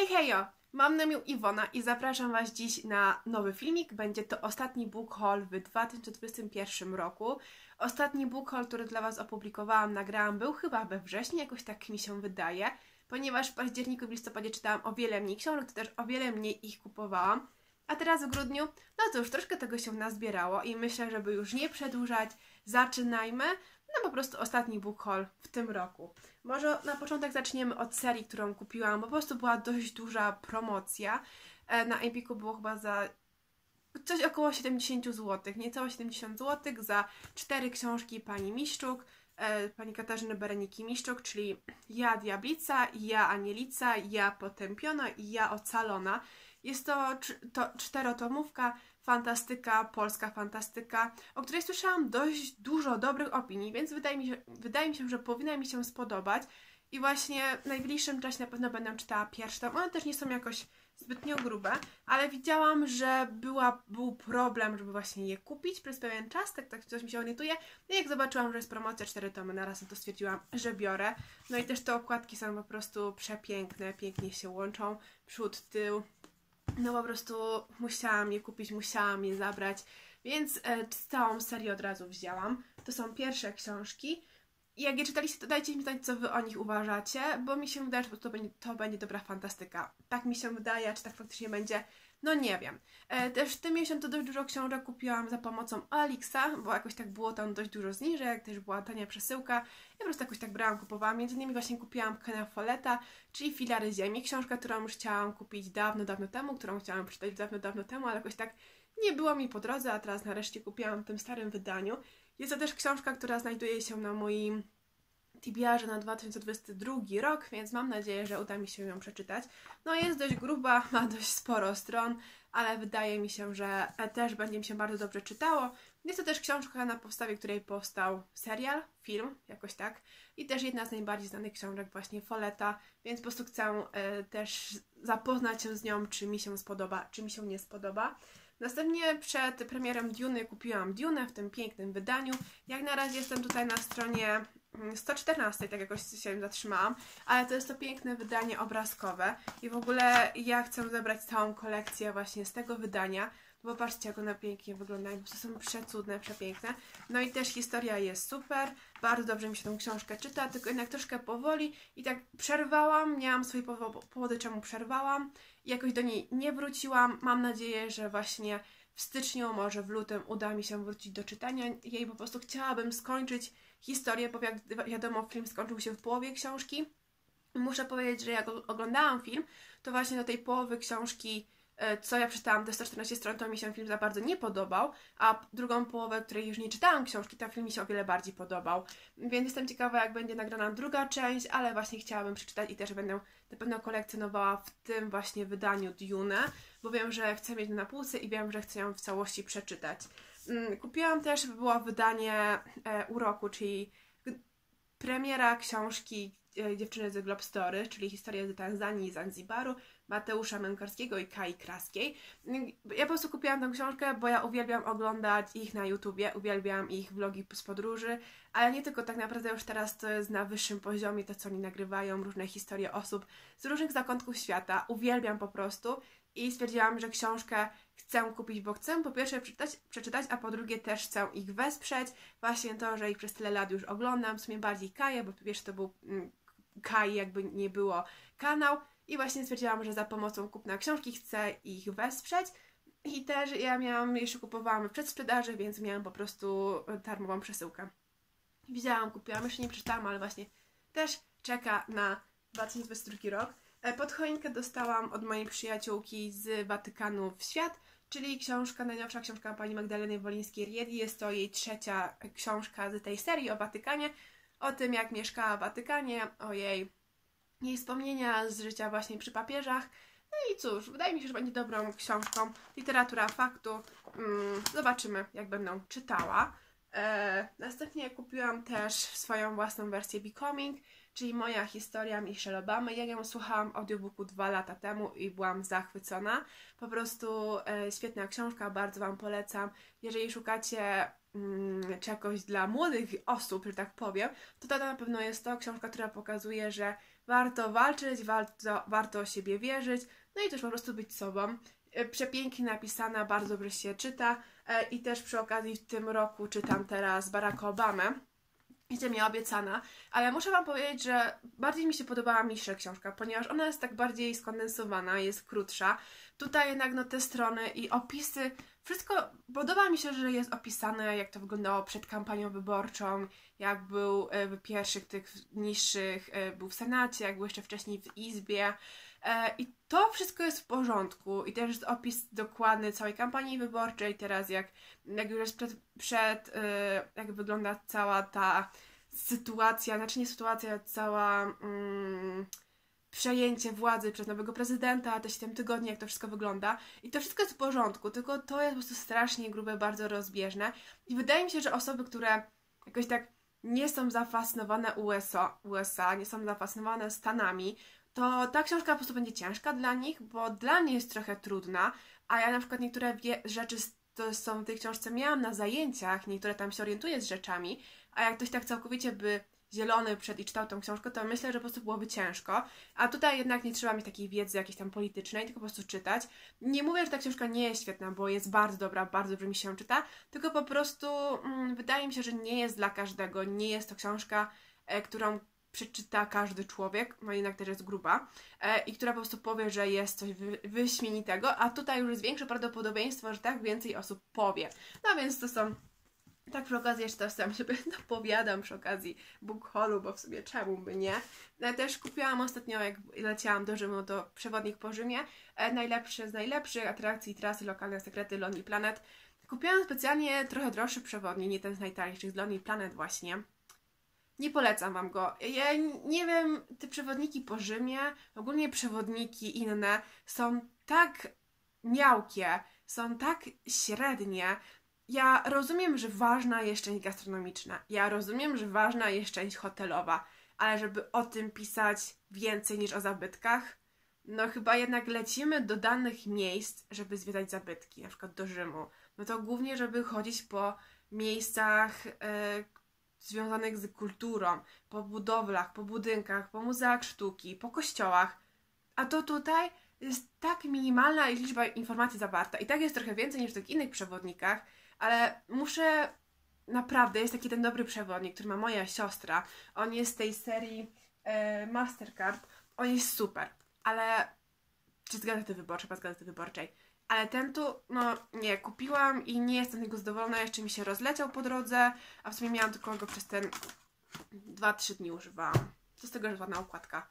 Hej hejo! Mam na imię Iwona i zapraszam Was dziś na nowy filmik. Będzie to ostatni book haul w 2021 roku. Ostatni book haul, który dla Was opublikowałam, nagrałam, był chyba we wrześniu, jakoś tak mi się wydaje, ponieważ w październiku, w listopadzie czytałam o wiele mniej książek, to też o wiele mniej ich kupowałam. A teraz w grudniu, no to już troszkę tego się nazbierało i myślę, żeby już nie przedłużać, zaczynajmy. No po prostu ostatni book haul w tym roku. Może na początek zaczniemy od serii, którą kupiłam, po prostu była dość duża promocja. Na Empiku było chyba za coś około 70 zł, niecałe 70 zł za 4 książki pani Miszczuk, pani Katarzyny Bereniki Miszczuk, czyli Ja Diablica, Ja Anielica, Ja Potępiona i Ja Ocalona. Jest to czterotomówka, fantastyka, polska fantastyka, o której słyszałam dość dużo dobrych opinii, więc wydaje mi się, że powinna mi się spodobać. I właśnie w najbliższym czasie na pewno będę czytała pierwszą. One też nie są jakoś zbytnio grube, ale widziałam, że był problem, żeby właśnie je kupić przez pewien czas, tak coś mi się orientuje. I jak zobaczyłam, że jest promocja 4 tomy naraz, no to stwierdziłam, że biorę. No i też te okładki są po prostu przepiękne, pięknie się łączą, przód, tył. No po prostu musiałam je kupić, musiałam je zabrać, więc całą serię od razu wzięłam. To są pierwsze książki. I jak je czytaliście, to dajcie mi znać, co wy o nich uważacie, bo mi się wydaje, że to będzie dobra fantastyka. Tak mi się wydaje, a czy tak faktycznie będzie, no nie wiem. Też w tym miesiącu dość dużo książek kupiłam za pomocą Alixa, bo jakoś tak było tam dość dużo zniżek, też była tania przesyłka. Ja po prostu jakoś tak brałam, kupowałam. Między innymi właśnie kupiłam Kena Folletta, czyli Filary Ziemi, książkę, którą już chciałam kupić dawno temu, którą chciałam przeczytać dawno temu, ale jakoś tak nie było mi po drodze, a teraz nareszcie kupiłam w tym starym wydaniu. Jest to też książka, która znajduje się na moim TBR-ze na 2022 rok, więc mam nadzieję, że uda mi się ją przeczytać. No jest dość gruba, ma dość sporo stron, ale wydaje mi się, że też będzie mi się bardzo dobrze czytało. Jest to też książka, na podstawie której powstał serial, film, jakoś tak. I też jedna z najbardziej znanych książek właśnie Folletta, więc po prostu chcę też zapoznać się z nią, czy mi się spodoba, czy mi się nie spodoba. Następnie przed premierą Duny kupiłam Dunę w tym pięknym wydaniu. Jak na razie jestem tutaj na stronie 114, tak jakoś się zatrzymałam, ale to jest to piękne wydanie obrazkowe i w ogóle ja chcę zebrać całą kolekcję właśnie z tego wydania, bo patrzcie, jak one pięknie wyglądają, po prostu są przecudne, przepiękne. No i też historia jest super, bardzo dobrze mi się tą książkę czyta, tylko jednak troszkę powoli i tak przerwałam, miałam swoje powody, czemu przerwałam i jakoś do niej nie wróciłam. Mam nadzieję, że właśnie w styczniu, może w lutym uda mi się wrócić do czytania jej, po prostu chciałabym skończyć historię, bo jak wiadomo, film skończył się w połowie książki. Muszę powiedzieć, że jak oglądałam film, to właśnie do tej połowy książki, co ja przeczytałam, te 114 stron, to mi się film za bardzo nie podobał, a drugą połowę, której już nie czytałam książki, ten film mi się o wiele bardziej podobał. Więc jestem ciekawa, jak będzie nagrana druga część, ale właśnie chciałabym przeczytać i też będę na pewno kolekcjonowała w tym właśnie wydaniu Dune, bo wiem, że chcę mieć na półce i wiem, że chcę ją w całości przeczytać. Kupiłam też, było wydanie Uroku, czyli premiera książki Dziewczyny z Globe Story, czyli historia z Tanzanii i Zanzibaru, Mateusza Mękarskiego i Kai Kraskiej. Ja po prostu kupiłam tę książkę, bo ja uwielbiam oglądać ich na YouTubie, uwielbiam ich vlogi z podróży, ale nie tylko, tak naprawdę już teraz to jest na wyższym poziomie, to co oni nagrywają, różne historie osób z różnych zakątków świata, uwielbiam po prostu i stwierdziłam, że książkę chcę kupić, bo chcę po pierwsze przeczytać, a po drugie też chcę ich wesprzeć. Właśnie to, że ich przez tyle lat już oglądam, w sumie bardziej Kaję, bo po pierwsze to był Kai, jakby nie było kanał i właśnie stwierdziłam, że za pomocą kupna książki chcę ich wesprzeć i też ja jeszcze kupowałam w przedsprzedaży, więc miałam po prostu darmową przesyłkę. Widziałam, kupiłam, jeszcze nie przeczytałam, ale właśnie też czeka na 2022 rok. Pod choinkę dostałam od mojej przyjaciółki z Watykanu w świat, czyli najnowsza książka pani Magdaleny Wolińskiej-Riedi. Jest to jej trzecia książka z tej serii o Watykanie, o tym, jak mieszkała w Watykanie, o jej wspomnienia z życia właśnie przy papieżach. No i cóż, wydaje mi się, że będzie dobrą książką. Literatura faktu. Zobaczymy, jak będę czytała. Następnie kupiłam też swoją własną wersję Becoming, czyli moja historia Michelle Obamy. Ja ją słuchałam w audiobooku 2 lata temu i byłam zachwycona. Po prostu świetna książka, bardzo Wam polecam. Jeżeli szukacie czegoś dla młodych osób, że tak powiem, to na pewno jest to książka, która pokazuje, że warto walczyć, warto o siebie wierzyć, no i też po prostu być sobą. Przepięknie napisana, bardzo dobrze się czyta i też przy okazji w tym roku czytam teraz Baracka Obamę. Jest mi obiecana, ale muszę Wam powiedzieć, że bardziej mi się podobała Michelle książka, ponieważ ona jest tak bardziej skondensowana, jest krótsza. Tutaj jednak no te strony i opisy, wszystko podoba mi się, że jest opisane, jak to wyglądało przed kampanią wyborczą, jak był w pierwszych tych niższych, był w Senacie, jak był jeszcze wcześniej w Izbie. I to wszystko jest w porządku i też jest opis dokładny całej kampanii wyborczej, teraz jak już jest jak wygląda cała ta sytuacja, znaczy nie sytuacja, cała przejęcie władzy przez nowego prezydenta, te 7 tygodni, jak to wszystko wygląda. I to wszystko jest w porządku, tylko to jest po prostu strasznie grube, bardzo rozbieżne. I wydaje mi się, że osoby, które jakoś tak nie są zafascynowane USA, nie są zafascynowane Stanami, to ta książka po prostu będzie ciężka dla nich, bo dla mnie jest trochę trudna, a ja na przykład niektóre rzeczy to są w tej książce miałam na zajęciach, niektóre tam się orientuję z rzeczami, a jak ktoś tak całkowicie by zielony przed i czytał tą książkę, to myślę, że po prostu byłoby ciężko. A tutaj jednak nie trzeba mieć takiej wiedzy jakiejś tam politycznej, tylko po prostu czytać. Nie mówię, że ta książka nie jest świetna, bo jest bardzo dobra, bardzo dobrze mi się czyta, tylko po prostu wydaje mi się, że nie jest dla każdego. Nie jest to książka, którą przeczyta każdy człowiek, no jednak też jest gruba, i która po prostu powie, że jest coś wyśmienitego, a tutaj już jest większe prawdopodobieństwo, że tak więcej osób powie. No więc to są... Tak przy okazji jeszcze sam sobie dopowiadam przy okazji book haulu, bo w sumie czemu by nie. Też kupiłam ostatnio, jak leciałam do Rzymu, to przewodnik po Rzymie. Najlepszy z najlepszych atrakcji, trasy, lokalne sekrety, Lonely Planet. Kupiłam specjalnie trochę droższy przewodnik, nie ten z najtańszych, z Lonely Planet właśnie. Nie polecam Wam go. Ja nie wiem, te przewodniki po Rzymie, ogólnie przewodniki inne są tak miałkie, są tak średnie. Ja rozumiem, że ważna jest część gastronomiczna. Ja rozumiem, że ważna jest część hotelowa. Ale żeby o tym pisać więcej niż o zabytkach, no chyba jednak lecimy do danych miejsc, żeby zwiedzać zabytki, na przykład do Rzymu. No to głównie, żeby chodzić po miejscach związanych z kulturą, po budowlach, po budynkach, po muzeach sztuki, po kościołach. A to tutaj jest tak minimalna liczba informacji zawarta. I tak jest trochę więcej niż w tych innych przewodnikach, ale muszę... Naprawdę, jest taki ten dobry przewodnik, który ma moja siostra. On jest z tej serii Mastercard. On jest super, ale... Czy z Gazety Wyborczej, pas z Gazety Wyborczej. Ale ten tu, no nie, kupiłam i nie jestem z niego zadowolona, jeszcze mi się rozleciał po drodze, a w sumie miałam tylko go przez ten 2-3 dni używałam. Co z tego, że jest ładna okładka.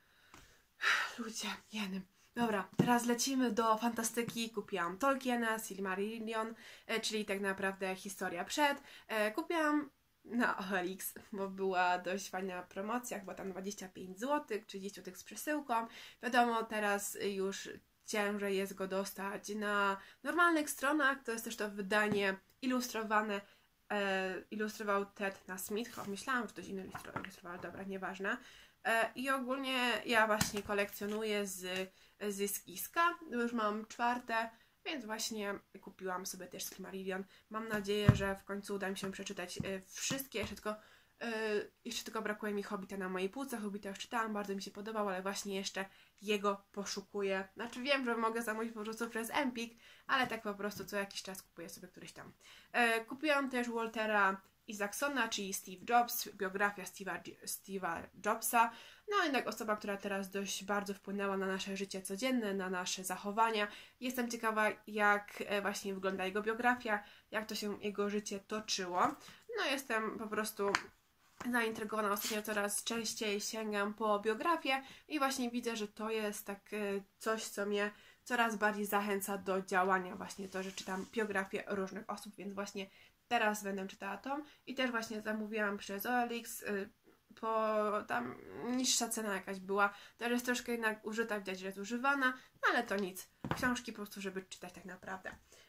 Ludzie, jeny. Dobra, teraz lecimy do fantastyki. Kupiłam Tolkiena, Silmarillion, czyli tak naprawdę historia przed. Kupiłam na OLX, bo była dość fajna promocja, chyba tam 25 zł, 30 zł z przesyłką. Wiadomo, teraz już ciężej jest go dostać na normalnych stronach. To jest też to wydanie ilustrowane. Ilustrował Ted Nasmith. Myślałam, że ktoś inny ilustrował, dobra, nieważne. I ogólnie ja właśnie kolekcjonuję z Zyskiska. Już mam 4, więc właśnie kupiłam sobie też Silmarillion. Mam nadzieję, że w końcu uda mi się przeczytać wszystkie. Jeszcze tylko brakuje mi Hobbita na mojej półce. Hobbita już czytałam, bardzo mi się podobał, ale właśnie jeszcze jego poszukuję. Znaczy wiem, że mogę zamówić po prostu przez Empik, ale tak po prostu co jakiś czas kupuję sobie któryś tam. Kupiłam też Waltera Isaacsona, czyli Steve Jobs, biografia Steve'a Jobsa. No jednak osoba, która teraz dość bardzo wpłynęła na nasze życie codzienne, na nasze zachowania. Jestem ciekawa, jak właśnie wygląda jego biografia, jak to się jego życie toczyło. No jestem po prostu zaintrygowana. Ostatnio coraz częściej sięgam po biografię i właśnie widzę, że to jest tak coś, co mnie coraz bardziej zachęca do działania. Właśnie to, że czytam biografię różnych osób, więc właśnie teraz będę czytała tą i też właśnie zamówiłam przez OLX, po tam niższa cena jakaś była, też jest troszkę jednak użyta, widać, że jest używana, no ale to nic. Książki po prostu, żeby czytać tak naprawdę.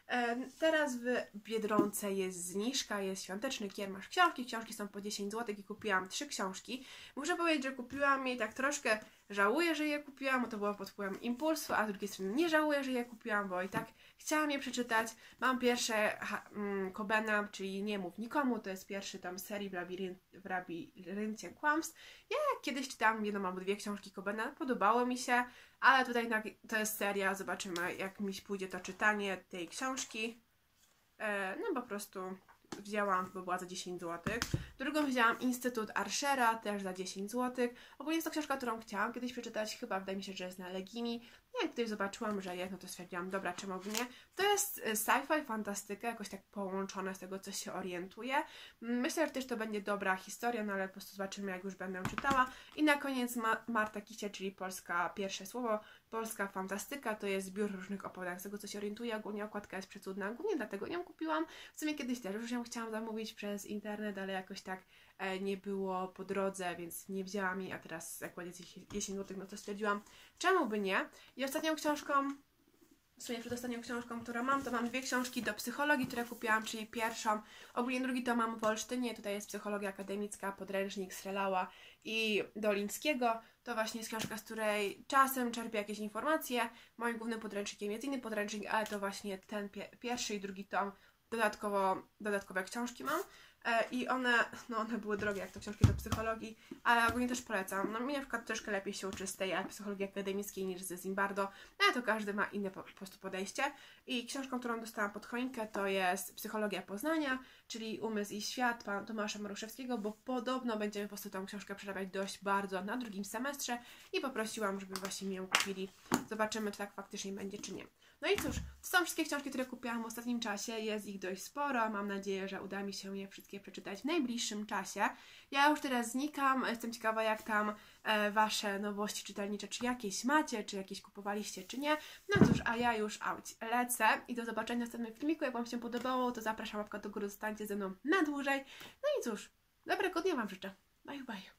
Teraz w Biedronce jest zniżka, jest świąteczny kiermasz książki. Książki są po 10 zł i kupiłam 3 książki. Muszę powiedzieć, że kupiłam je i tak troszkę żałuję, że je kupiłam, bo to było pod wpływem impulsu, a z drugiej strony nie żałuję, że je kupiłam, bo i tak chciałam je przeczytać. Mam pierwsze Cobena, czyli Nie mów nikomu, to jest pierwszy tom serii w labiryncie kłamstw. Ja kiedyś czytałam jedną albo 2 książki Cobena, podobało mi się, ale tutaj to jest seria, zobaczymy jak mi pójdzie to czytanie tej książki. No po prostu wzięłam, bo była za 10 zł. Drugą wzięłam Instytut Archera, też za 10 zł. Ogólnie jest to książka, którą chciałam kiedyś przeczytać, chyba wydaje mi się, że jest na Legimi. Jak tutaj zobaczyłam, że jest, no to stwierdziłam, dobra, czemu by nie. To jest sci-fi, fantastyka, jakoś tak połączone z tego, co się orientuje. Myślę, że też to będzie dobra historia, no ale po prostu zobaczymy, jak już będę czytała. I na koniec Marta Kicie, czyli polska pierwsze słowo, polska fantastyka, to jest zbiór różnych opowiadań z tego, co się orientuje. Ogólnie okładka jest przecudna, głównie dlatego ją kupiłam. W sumie kiedyś też już ją chciałam zamówić przez internet, ale jakoś tak nie było po drodze, więc nie wzięłam jej, a teraz jak będzie 10 zł, no to stwierdziłam, czemu by nie. I ostatnią książką, w sumie przedostatnią książką, którą mam, to mam 2 książki do psychologii, które kupiłam, czyli pierwszą, ogólnie drugi to mam w Olsztynie, tutaj jest psychologia akademicka, podręcznik Srelała i Dolińskiego. To właśnie jest książka, z której czasem czerpię jakieś informacje. Moim głównym podręcznikiem jest inny podręcznik, ale to właśnie ten pierwszy i drugi tom, dodatkowe książki mam. I one były drogie, jak to książki do psychologii, ale ogólnie też polecam. No mi na przykład troszkę lepiej się uczy z tej psychologii akademickiej niż ze Zimbardo, ale to każdy ma inne po prostu podejście. I książką, którą dostałam pod choinkę, to jest Psychologia Poznania, czyli Umysł i świat pana Tomasza Maruszewskiego, bo podobno będziemy po prostu tą książkę przerabiać dość bardzo na drugim semestrze i poprosiłam, żeby właśnie mi ją kupili. Zobaczymy, czy tak faktycznie będzie, czy nie. No i cóż, to są wszystkie książki, które kupiłam w ostatnim czasie, jest ich dość sporo, mam nadzieję, że uda mi się je wszystkie przeczytać w najbliższym czasie. Ja już teraz znikam, jestem ciekawa, jak tam Wasze nowości czytelnicze, czy jakieś macie, czy jakieś kupowaliście, czy nie. No cóż, a ja już lecę i do zobaczenia w następnym filmiku. Jak Wam się podobało, to zapraszam, łapka do góry, zostańcie ze mną na dłużej. No i cóż, dobrego dnia Wam życzę. Bye, bye.